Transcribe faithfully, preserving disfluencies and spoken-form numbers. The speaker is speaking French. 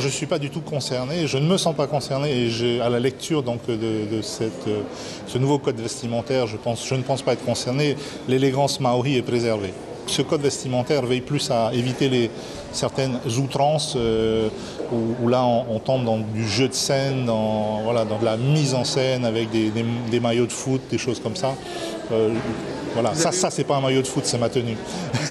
Je ne suis pas du tout concerné, je ne me sens pas concerné et je, à la lecture donc, de, de cette, ce nouveau code vestimentaire, je, pense, je ne pense pas être concerné. L'élégance maori est préservée. Ce code vestimentaire veille plus à éviter les, certaines outrances euh, où, où là on, on tombe dans du jeu de scène, dans, voilà, dans de la mise en scène avec des, des, des maillots de foot, des choses comme ça. Euh, voilà, ça, ça c'est pas un maillot de foot, c'est ma tenue.